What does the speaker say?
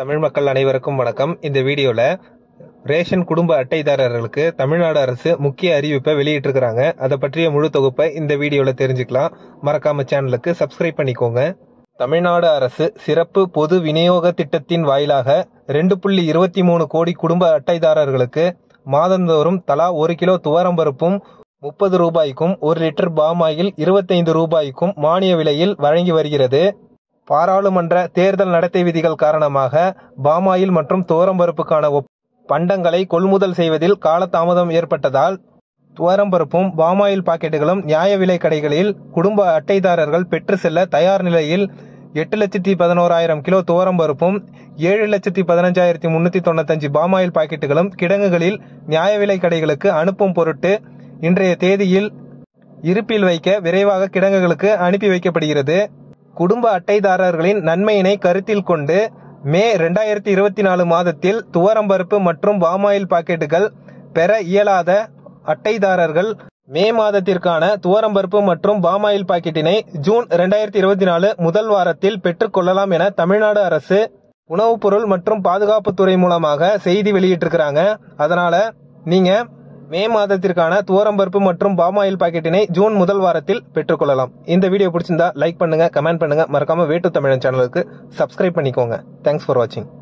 தமிழ் மக்கள் அனைவருக்கும் வணக்கம். இந்த வீடியோல ரேஷன் குடும்ப அட்டைதாரர்களுக்கு தமிழ்நாடு அரசு முக்கிய அறிவிப்பை வெளியிட்டிருக்கிறாங்க. அதை பற்றிய முழு தொகுப்பை இந்த வீடியோல தெரிஞ்சுக்கலாம். மறக்காம சேனலுக்கு சப்ஸ்கிரைப் பண்ணிக்கோங்க. தமிழ்நாடு அரசு சிறப்பு பொது விநியோக திட்டத்தின் வாயிலாக 2.23 கோடி குடும்ப அட்டைதாரர்களுக்கு மாதந்தோறும் தலா 1 கிலோ துவரம்பருப்பும் 30 ரூபாய்க்கும் 1 லிட்டர் பாமாயில் 25 ரூபாய்க்கும் மானிய விலையில் வழங்கி வருகிறது. பாராளுமன்ற தேர்தல் நடத்தை விதிகள் காரணமாக பாமாயில் மற்றும் துவரம்பருப்புக்கான பண்டங்களை கொள்முதல் செய்வதில் காலதாமதம் ஏற்பட்டதால் துவரம்பருப்பும் பாமாயில் பாக்கெட்டுகளும் நியாய விலை கடைகளில் குடும்ப அட்டைதாரர்கள் பெற்று செல்ல தயார் நிலையில் 8,11,000 கிலோ துவரம்பருப்பும் 7,15,395 பாமாயில் பாக்கெட்டுகளும் கிடங்குகளில் நியாய விலை கடைகளுக்கு அனுப்பும் பொருட்டு இன்றைய தேதியில் இருப்பில் வைக்க விரைவாக கிடங்குகளுக்கு அனுப்பி வைக்கப்படுகிறது. குடும்ப அட்டைதாரர்களின் நன்மையினை கருத்தில் கொண்டு மே 2024 மாதத்தில் துவரம்பருப்பு மற்றும் பாமாயில் பாக்கெட்டுகள் பெற இயலாத அட்டைதாரர்கள் மே மாதத்திற்கான துவரம்பருப்பு மற்றும் பாமாயில் பாக்கெட்டினை ஜூன் 2024 முதல் வாரத்தில் பெற்றுக்கொள்ளலாம் என தமிழ்நாடு அரசு உணவுப் பொருள் மற்றும் பாதுகாப்புத்துறை மூலமாக செய்தி வெளியிட்டிருக்கிறாங்க. அதனால நீங்க மே மாதத்திற்கான துவரம்பருப்பு மற்றும் பாமாயில் பாக்கெட்டினை ஜூன் முதல் வாரத்தில் பெற்றுக்கொள்ளலாம். இந்த வீடியோ பிடிச்சிருந்தா லைக் பண்ணுங்க, கமெண்ட் பண்ணுங்க, மறக்காம வே2 தமிழன் சேனலுக்கு சப்ஸ்கிரைப் பண்ணிக்கோங்க. தேங்க்ஸ் ஃபார் வாட்சிங்.